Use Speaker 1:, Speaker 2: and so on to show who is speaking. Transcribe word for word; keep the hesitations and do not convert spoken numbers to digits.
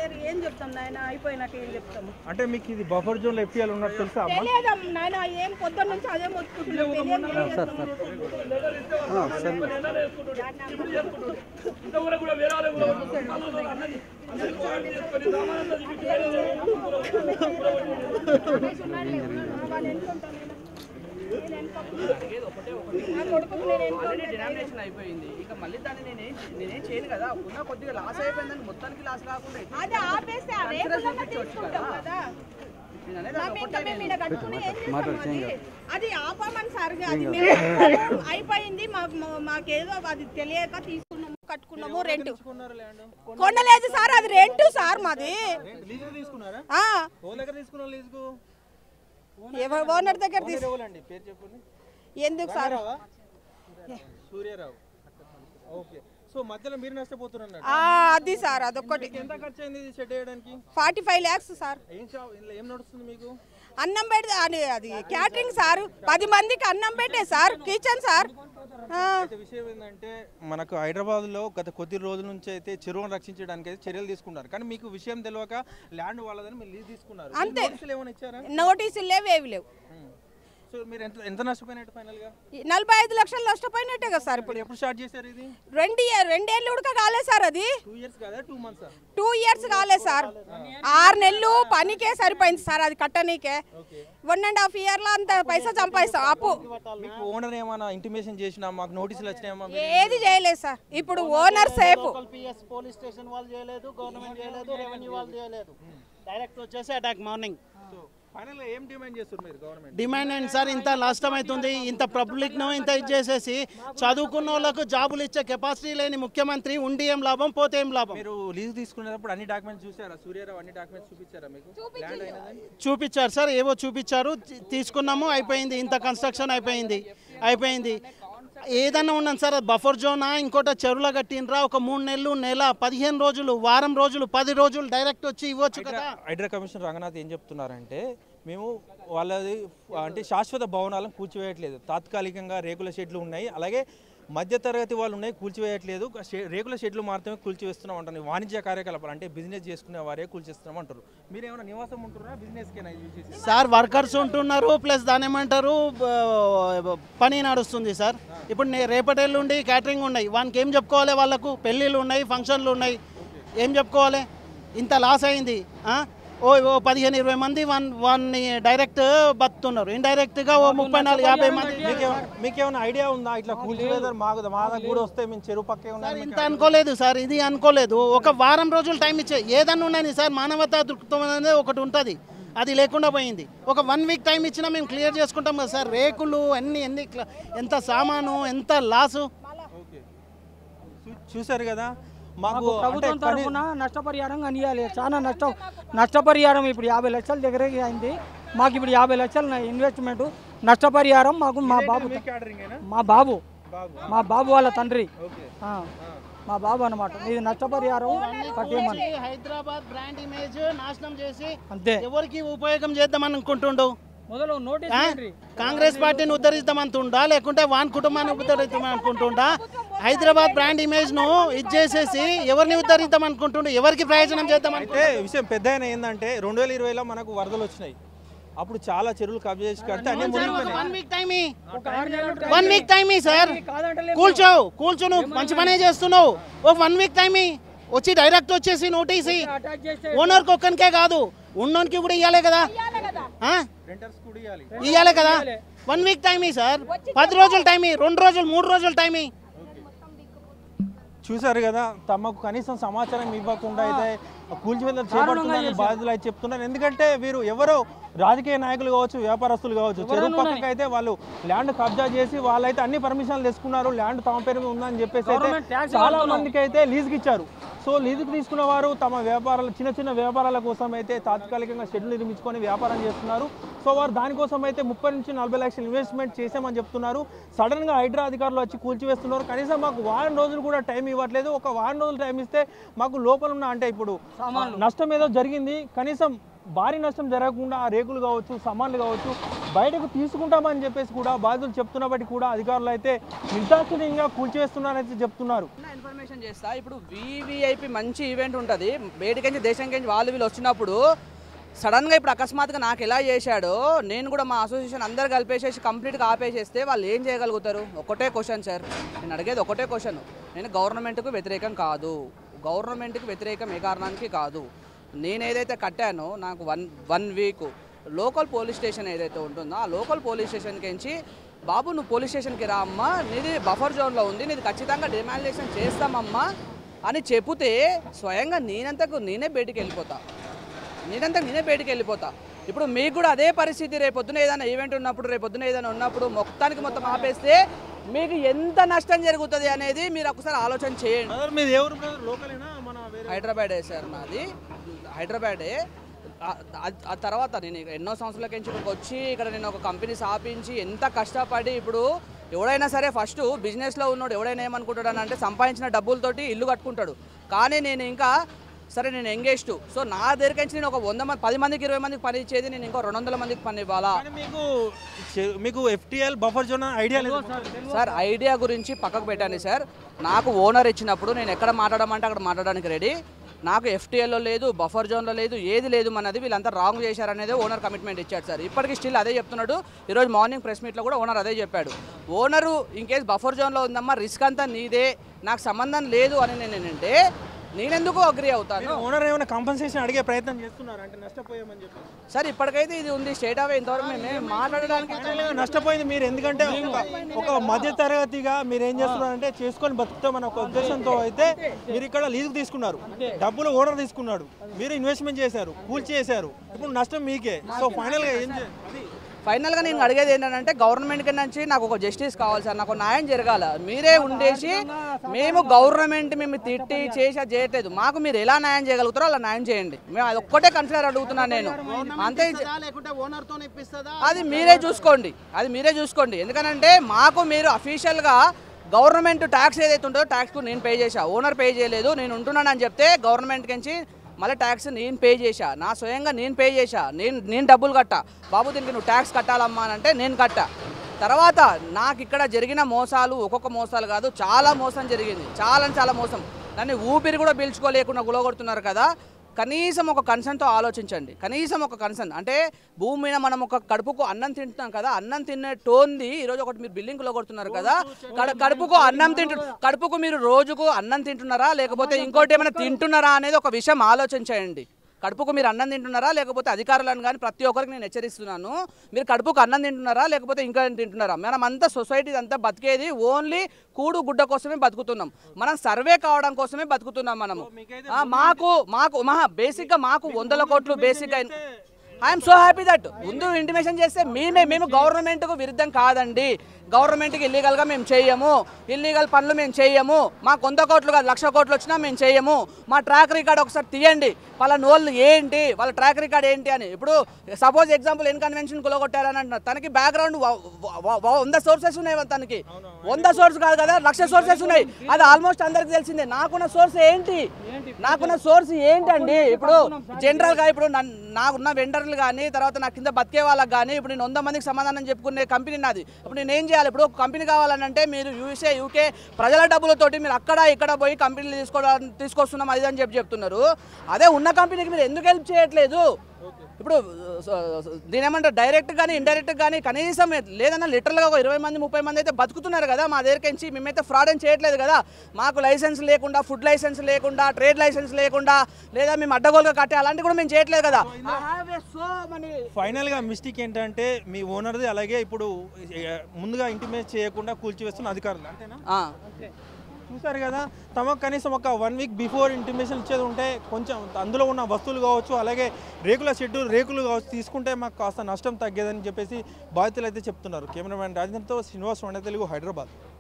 Speaker 1: లేరు ఏం చెప్తాం నాయన అయిపోయినాక ఏం చెప్తాము
Speaker 2: అంటే మీకు ఇది బఫర్ జోన్ ఎఫ్టీఎల్ ఉన్నట్టు తెలుసా అమ్మా
Speaker 1: తెలియదు నాయన ఏం పొద్దున్న నుంచి అదే మొత్తుకుంటున్నాం
Speaker 3: డినామినేషన్ అయిపోయింది ఇక మళ్ళీ దాన్ని నేనేం నేనేం చేయను కదా ఉన్న కొద్దిగా లాస్ అయిపోయిందని మొత్తానికి లాస్ కాకుండా
Speaker 1: అదే ఆపేస్తే ఆ రేపులన్నా తీసుకుంటాం కదా అది ఆపమని సార్ అది మేము అయిపోయింది మాకేదో అది తెలియక తీసుకున్నాము కట్టుకున్నాము రెంట్ కొనలేదు సార్ అది రెంట్ సార్ మాది ఓనర్ దగ్గర ఎందుకు సార్
Speaker 2: సూర్యారావు ఓకే సో మధ్యలో మీరు నష్టపోతున్నారు
Speaker 1: అది సార్ అదొక్కటి
Speaker 2: ఎంత ఖర్చు అయింది షెడ్ వేయడానికి
Speaker 1: ఫార్టీ ఫైవ్ ల్యాక్స్ సార్
Speaker 2: ఏం నడుస్తుంది మీకు
Speaker 1: అన్నం పెడితే అది క్యాటరింగ్ సార్ పది మందికి అన్నం పెట్టే సార్ కిచెన్ సార్
Speaker 2: విషయం ఏంటంటే మనకు హైదరాబాద్ లో గత కొద్ది రోజుల నుంచి అయితే చెరువును రక్షించడానికి అయితే చర్యలు తీసుకున్నారు కానీ మీకు విషయం తెలియక ల్యాండ్ వాళ్ళదని మీరు లీజ్ తీసుకున్నారు
Speaker 1: అంతే
Speaker 2: ఏమైనా ఇచ్చారా
Speaker 1: నోటీసులు లేవు ఏవి లేవు
Speaker 2: సో మీరు ఎంత ఎంత నష్టపోయినట్టు ఫైనల్ గా
Speaker 1: నలభై ఐదు లక్షలు నష్టపోయినట్టే కదా సార్ ఇప్పుడు
Speaker 2: ఎప్పుడు స్టార్ట్ చేశారు ఇది
Speaker 1: రెండు రెండేళ్ళు ఉడక కాలేదు సార్ అది
Speaker 2: టూ ఇయర్స్ కాదా టూ మంత్స్
Speaker 1: టూ ఇయర్స్ కాలేదు సార్ ఆరు నెలలు పనికే సరిపోయింది సార్ అది కట్టనీకే వన్ అండ్ హాఫ్ ఇయర్ లో అంత పైసా సంపాదిస్తాం అప్పు
Speaker 2: మీకు ఓనర్ ఏమైనా ఇంటిమేషన్ చేసినా మాకు నోటీసులు వచ్చినాయమ్మా
Speaker 1: ఏది చేయలేదు సార్ ఇప్పుడు ఓనర్ సేఫ్
Speaker 4: పోలీస్ స్టేషన్ వాళ్ళు చేయలేదు గవర్నమెంట్ చేయలేదు రెవెన్యూ వాళ్ళు చేయలేదు డైరెక్ట్ వచ్చేసి అటాక్ మార్నింగ్ డిమాండ్ ఏంటి సార్ ఇంత నష్టం అవుతుంది ఇంత పబ్లిక్ ను ఇంత ఇచ్చేసేసి చదువుకున్న వాళ్ళకు జాబులు ఇచ్చే కెపాసిటీ లేని ముఖ్యమంత్రి ఉండి ఏం లాభం పోతే ఏం లాభం
Speaker 2: మీరు లీజ్ తీసుకునేటప్పుడు అన్ని డాక్యుమెంట్స్ చూసారా సూర్యారావు అన్ని డాక్యుమెంట్స్ చూపించారా మీకు
Speaker 4: చూపించారు సార్ ఏవో చూపించారు తీసుకున్నాము అయిపోయింది ఇంత కన్స్ట్రక్షన్ అయిపోయింది అయిపోయింది ఏదన్నా ఉన్నాను సార్ బఫర్ జోనా ఇంకోట చెరువుల కట్టినరా ఒక మూడు నెలలు నెల పదిహేను రోజులు వారం రోజులు పది రోజులు డైరెక్ట్ వచ్చి ఇవ్వచ్చు కదా
Speaker 2: హైడ్రా కమిషనర్ రంగనాథ్ ఏం చెప్తున్నారంటే మేము వాళ్ళది అంటే శాశ్వత భవనాలను కూల్చివేయట్లేదు తాత్కాలికంగా రేకుల షెడ్లు ఉన్నాయి అలాగే మధ్యతరగతి వాళ్ళు ఉన్నాయి కూల్చివేయట్లేదు రేకుల షెడ్లు మాత్రమే కూల్చివేస్తున్నాం అంటారు వాణిజ్య కార్యకలాపాలు అంటే బిజినెస్ చేసుకునే వారే కూల్చేస్తున్నాం అంటారు మీరు ఏమైనా నివాసం ఉంటున్నారా బిజినెస్
Speaker 4: సార్ వర్కర్స్ ఉంటున్నారు ప్లస్ దాని ఏమంటారు పని నడుస్తుంది సార్ ఇప్పుడు రేపటి ఎల్లుండి క్యాటరింగ్ ఉన్నాయి వానికి ఏం చెప్పుకోవాలి వాళ్ళకు పెళ్ళిళ్ళు ఉన్నాయి ఫంక్షన్లు ఉన్నాయి ఏం చెప్పుకోవాలి ఇంత లాస్ అయింది ఓ ఓ పదిహేను ఇరవై మంది వన్ వన్ డైరెక్ట్ బతున్నారు ఇండైరెక్ట్గా ఓ ముప్పై నాలుగు యాభై మంది
Speaker 2: మీకేమైనా ఐడియా ఉందా ఇట్లా కూల్చివేదర్ మాకు మా కూడా వస్తే మేము చెరువు పక్కే
Speaker 4: సార్ ఇంత అనుకోలేదు సార్ ఇది అనుకోలేదు ఒక వారం రోజులు టైం ఇచ్చే ఏదన్నా ఉన్నాయి సార్ మానవతా దృక్పథం అనేది ఒకటి ఉంటుంది అది లేకుండా పోయింది ఒక వన్ వీక్ టైం ఇచ్చినా మేము క్లియర్ చేసుకుంటాం కదా సార్ రేకులు అన్ని ఎన్ని ఎంత సామాను ఎంత లాసు
Speaker 2: చూశారు కదా
Speaker 5: మాకు ప్రభుత్వం తరఫున నష్టపరిహారం కనియాలి చాలా నష్టం నష్టపరిహారం ఇప్పుడు యాభై లక్షల దగ్గరకి అయింది మాకు ఇప్పుడు యాభై లక్షల ఇన్వెస్ట్మెంట్ నష్టపరిహారం మాకు మా బాబు మా బాబు మా బాబు వాళ్ళ తండ్రి మా బాబు అనమాట ఇది నష్టపరిహారం కట్టేయమని
Speaker 4: హైదరాబాద్ బ్రాండ్ ఇమేజ్ నాశనం చేసి
Speaker 5: అంతే
Speaker 4: ఎవరికి ఉపయోగం చేద్దామని అనుకుంటుండో
Speaker 5: మొదలు నోటీస్
Speaker 4: కాంగ్రెస్ పార్టీని ఉద్ధరిద్దామంటుండా లేకుంటే వాన్ కుటుంబాన్ని ఉద్ధరిద్దాం అనుకుంటుండా హైదరాబాద్ బ్రాండ్ ఇమేజ్ ను ఇది చేసేసి ఎవరిని ఉద్ధరిద్దాం అనుకుంటుండే ఎవరికి ప్రయోజనం చేద్దాం
Speaker 2: అంటే విషయం పెద్ద ఏంటంటే రెండు వేల ఇరవైలో మనకు వరదలు వచ్చినాయి అప్పుడు చాలా చెరువులు కబ్జా చేసి కడితే అన్ని
Speaker 4: one week time one week time sir కూల్చోవు కూల్చోను మంచి పనే చేస్తున్నావు ఒక వన్ వీక్ టైం వచ్చి డైరెక్ట్ వచ్చేసి నోటీస్ ఓనర్కి ఒక్కనికే కాదు ఉన్నోనికి కూడా ఇవ్వాలి కదా ఇవ్వాలి కదా వన్ వీక్ టైం సార్ పది రోజులు టైం రెండు రోజులు మూడు రోజులు టైం
Speaker 2: చూసారు కదా తమకు కనీసం సమాచారం ఇవ్వకుండా అయితే కూల్చివేత చేపడుతున్న బాధితులు అయితే చెప్తున్నారు ఎందుకంటే వీరు ఎవరో రాజకీయ నాయకులు కావచ్చు వ్యాపారస్తులు కావచ్చు చెరువు పక్కకి అయితే వాళ్ళు ల్యాండ్ కబ్జా చేసి వాళ్ళైతే అన్ని పర్మిషన్లు తీసుకున్నారు ల్యాండ్ తమ పేరు మీద ఉందని చెప్పేసి అయితే చాలా మందికి అయితే లీజుకి ఇచ్చారు సో లీజుకి తీసుకున్న వారు తమ వ్యాపారాలు చిన్న చిన్న వ్యాపారాల కోసం అయితే తాత్కాలికంగా షెడ్లు నిర్మించుకొని వ్యాపారం చేస్తున్నారు సో వారు దానికోసం అయితే ముప్పై నుంచి నలభై లక్షలు ఇన్వెస్ట్మెంట్ చేసామని చెప్తున్నారు సడన్గా హైడ్రా అధికారులు వచ్చి కూల్చివేస్తున్నారు కనీసం మాకు వారం రోజులు కూడా టైం ఇవ్వట్లేదు ఒక వారం రోజులు టైం ఇస్తే మాకు లోపల ఉన్న అంటే ఇప్పుడు నష్టం ఏదో జరిగింది కనీసం భారీ నష్టం జరగకుండా రేకులు కావచ్చు సామాన్లు కావచ్చు బయటకు తీసుకుంటామని చెప్పేసి కూడా బాధితులు చెప్తున్నప్పటికీ కూడా అధికారులు అయితే నిర్దాక్షిణ్యంగా కూల్చివేస్తున్నారని చెప్తున్నారు.
Speaker 3: ఇన్ఫర్మేషన్ చేస్తా, ఇప్పుడు వివిఐపి మంచి ఈవెంట్ ఉంటుంది, బయటకించి దేశంకించి వాళ్ళు వీళ్ళు వచ్చినప్పుడు సడన్గా ఇప్పుడు అకస్మాత్తుగా నాకు ఎలా చేశాడో నేను కూడా మా అసోసియేషన్ అందరు కలిపేసేసి కంప్లీట్గా ఆపేసేస్తే వాళ్ళు ఏం చేయగలుగుతారు? ఒకటే క్వశ్చన్ సార్, నేను అడిగేది ఒకటే క్వశ్చన్. నేను గవర్నమెంట్కు వ్యతిరేకం కాదు, గవర్నమెంట్కి వ్యతిరేకం ఏ కారణానికి కాదు. నేను ఏదైతే కట్టానో నాకు one one week local police station ఏదైతే ఉంటుందో ఆ లోకల్ పోలీస్ స్టేషన్కి ఎంచి బాబు నువ్వు పోలీస్ స్టేషన్కి రా అమ్మా, నీది బఫర్ జోన్లో ఉంది, నీది ఖచ్చితంగా డిమాలిషన్ చేస్తామమ్మా అని చెబితే స్వయంగా నేనంతకు నేనే బయటికి వెళ్ళిపోతా నేనంతా నేనే బయటికి వెళ్ళిపోతా ఇప్పుడు మీకు కూడా అదే పరిస్థితి రేపొద్దున ఏదైనా ఈవెంట్ ఉన్నప్పుడు రేపొద్దున ఏదైనా ఉన్నప్పుడు మొత్తానికి మొత్తం ఆపేస్తే మీకు ఎంత నష్టం జరుగుతుంది అనేది మీరు ఒకసారి ఆలోచన చేయండి. హైదరాబాదే సార్ నాది, హైదరాబాదే. ఆ తర్వాత నేను ఎన్నో సంవత్సరాల నుంచి ఇక్కడికి వచ్చి ఇక్కడ నేను ఒక కంపెనీ స్థాపించి ఎంత కష్టపడి ఇప్పుడు ఎవడైనా సరే ఫస్ట్ బిజినెస్లో ఉన్నాడు ఎవడైనా ఏమనుకుంటాడు అంటే సంపాదించిన డబ్బులతోటి ఇల్లు కట్టుకుంటాడు. కానీ నేను ఇంకా సరే నేను ఎంగేజ్డ్, సో నా దగ్గరికి నేను ఒక వంద మంది పది మందికి ఇరవై మందికి పని ఇచ్చేది నేను ఇంకో రెండు వందల మందికి పని ఇవ్వాలా?
Speaker 2: మీకు మీకు ఎఫ్టీఎల్ బఫర్ జోన్ ఐడియా లేదు
Speaker 3: సార్? ఐడియా గురించి పక్కకు పెట్టండి సార్. నాకు ఓనర్ ఇచ్చినప్పుడు నేను ఎక్కడ మాట్లాడమంటే అక్కడ మాట్లాడడానికి రెడీ. నాకు ఎఫ్టీఎల్లో లేదు, బఫర్ జోన్లో లేదు, ఏది లేదు మనది. వీళ్ళంతా రాంగ్ చేశారనేది ఓనర్ కమిట్మెంట్ ఇచ్చాడు సార్. ఇప్పటికీ స్టిల్ అదే చెప్తున్నాడు. ఈరోజు మార్నింగ్ ప్రెస్ మీట్లో కూడా ఓనర్ అదే చెప్పాడు. ఓనరు ఇన్కేస్ బఫర్ జోన్లో ఉందమ్మా రిస్క్ అంతా నీదే, నాకు సంబంధం లేదు అని నేనంటే నేనెందుకు అగ్రీ అవుతాను?
Speaker 2: ఓనర్ ఏమైనా కాంపెన్సేషన్ అడిగే ప్రయత్నం చేస్తున్నారు అంటే నష్టపోయామని చెప్పి
Speaker 3: సార్ ఇప్పటికైతే ఇది ఉంది స్టేట్ అవే ఇంతవరకు మేము మాట్లాడడానికి
Speaker 2: నష్టపోయింది మీరు. ఎందుకంటే ఒక మధ్య తరగతిగా మీరు ఏం చేస్తున్నారంటే చేసుకొని బతుకుతామని ఒక ఉద్దేశంతో అయితే మీరు ఇక్కడ లీజుకు తీసుకున్నారు, డబ్బులు ఓనర్ తీసుకున్నాడు, మీరు ఇన్వెస్ట్మెంట్ చేశారు, కూల్చి చేశారు, ఇప్పుడు నష్టం మీకే. సో ఫైనల్గా ఏం చేయాలి?
Speaker 3: ఫైనల్గా నేను అడిగేది ఏంటంటే గవర్నమెంట్ నుంచి నాకు ఒక జస్టిస్ కావాలి సార్, నాకు న్యాయం జరగాల. మీరే ఉండేసి మేము గవర్నమెంట్ మేము తిట్టి చేసా చేయట్లేదు, మాకు మీరు ఎలా న్యాయం చేయగలుగుతారో అలా న్యాయం చేయండి. మేము అది ఒక్కటే కన్సిడర్ అడుగుతున్నాను నేను, అంతే. అది మీరే చూసుకోండి, అది మీరే చూసుకోండి. ఎందుకనంటే మాకు మీరు అఫీషియల్గా గవర్నమెంట్ ట్యాక్స్ ఏదైతే ఉంటుందో ట్యాక్స్కు నేను పే చేశా, ఓనర్ పే చేయలేదు. నేను ఉంటున్నానని చెప్తే గవర్నమెంట్ నుంచి మళ్ళీ ట్యాక్స్ నేను పే చేశా, నా స్వయంగా నేను పే చేశా, నేను నేను డబ్బులు కట్టా. బాబు దీనికి నువ్వు ట్యాక్స్ కట్టాలమ్మా అని అంటే నేను కట్టా. తర్వాత నాకు ఇక్కడ జరిగిన మోసాలు ఒక్కొక్క మోసాలు కాదు, చాలా మోసం జరిగింది, చాలా చాలా మోసం. నన్ను ఊపిరి కూడా పీల్చుకోలేకుండా గులగొడుతున్నారు కదా. కనీసం ఒక కన్సర్న్తో ఆలోచించండి, కనీసం ఒక కన్సర్న్. అంటే భూమి మీద మనం ఒక కడుపుకు అన్నం తింటున్నాం కదా, అన్నం తినే టోన్ది ఈరోజు ఒకటి మీరు బిల్డింగ్లో కొడుతున్నారు కదా. కడుపుకు అన్నం తింటు కడుపుకు మీరు రోజుకు అన్నం తింటున్నారా లేకపోతే ఇంకోటి ఏమైనా తింటున్నారా అనేది ఒక విషయం ఆలోచించండి. కడుపుకు మీరు అన్నం తింటున్నారా లేకపోతే అధికారులను కానీ ప్రతి ఒక్కరికి నేను హెచ్చరిస్తున్నాను, మీరు కడుపుకు అన్నం తింటున్నారా లేకపోతే ఇంకా తింటున్నారా? మనం అంతా సొసైటీ అంతా బతికేది ఓన్లీ కూడు గుడ్డ కోసమే బతుకుతున్నాం, మనం సర్వే కావడం కోసమే బతుకుతున్నాం మనము. మాకు మాకు మహా బేసిక్గా మాకు వందల కోట్లు బేసిక్గా ఐఎమ్ సో హ్యాపీ దట్ ముందు ఇంటిమేషన్ చేస్తే మేమే మేము గవర్నమెంట్కు విరుద్ధం కాదండి, గవర్నమెంట్కి ఇల్లీగల్గా మేము చేయము, ఇల్లీగల్ పనులు మేము చేయము, మాకు వంద కోట్లు కాదు లక్ష కోట్లు వచ్చినా మేము చేయము. మా ట్రాక్ రికార్డ్ ఒకసారి తీయండి, వాళ్ళ నోళ్ళు ఏంటి, వాళ్ళ ట్రాక్ రికార్డ్ ఏంటి అని. ఇప్పుడు సపోజ్ ఎగ్జాంపుల్ ఎన్ కన్వెన్షన్ కులగొట్టారని అంటున్నారు, తనకి బ్యాక్గ్రౌండ్ వంద సోర్సెస్ ఉన్నాయి, తనకి వంద సోర్స్ కాదు కదా లక్ష సోర్సెస్ ఉన్నాయి. అది ఆల్మోస్ట్ అందరికి తెలిసిందే. నాకున్న సోర్స్ ఏంటి, నాకున్న సోర్స్ ఏంటండి? ఇప్పుడు జనరల్గా ఇప్పుడు నాకున్న వెండర్లు కానీ తర్వాత నా కింద బతికే వాళ్ళకి కానీ ఇప్పుడు నేను వంద మందికి సమాధానం చెప్పుకునే కంపెనీ నాది. ఇప్పుడు నేను ఏం చేయాలి? ఇప్పుడు కంపెనీ కావాలంటే మీరు యూఎస్ఏ యూకే ప్రజల డబ్బులతోటి మీరు అక్కడ ఇక్కడ పోయి కంపెనీలు తీసుకోవడం తీసుకొస్తున్నాం అది అని చెప్పి చెప్తున్నారు. అదే ఉన్న కంపెనీకి మీరు ఎందుకు హెల్ప్ చేయట్లేదు? ఇప్పుడు దీని ఏమంటారు డైరెక్ట్ కానీ ఇండైరెక్ట్ కానీ కనీసం లేదన్నా లిటరల్గా ఒక ఇరవై మంది ముప్పై మంది అయితే బతుకుతున్నారు కదా మా దగ్గరికి. మేమైతే ఫ్రాడ్ అని చేయట్లేదు కదా, మాకు లైసెన్స్ లేకుండా ఫుడ్ లైసెన్స్ లేకుండా ట్రేడ్ లైసెన్స్ లేకుండా లేదా మేము అడ్డగోలుగా కట్టే అలాంటివి కూడా మేము చేయట్లేదు కదా.
Speaker 2: ఫైనల్గా మిస్టేక్ ఏంటంటే మీ ఓనర్ది, అలాగే ఇప్పుడు ముందుగా ఇంటిమేట్ చేయకుండా కూల్చివేస్తున్న అధికారులు అంతేనా? చూసారు కదా, తమకు కనీసం ఒక వన్ వీక్ బిఫోర్ ఇంటిమేషన్ ఇచ్చేది ఉంటే కొంచెం అందులో ఉన్న వస్తువులు కావచ్చు అలాగే రేకుల షెడ్డు రేకులు కావచ్చు తీసుకుంటే మాకు కాస్త నష్టం తగ్గేదని చెప్పేసి బాధితులు అయితే చెప్తున్నారు. కెమెరామ్యాన్ రాజేంద్రతో శ్రీనివాస్ వండే తెలుగు, హైదరాబాద్.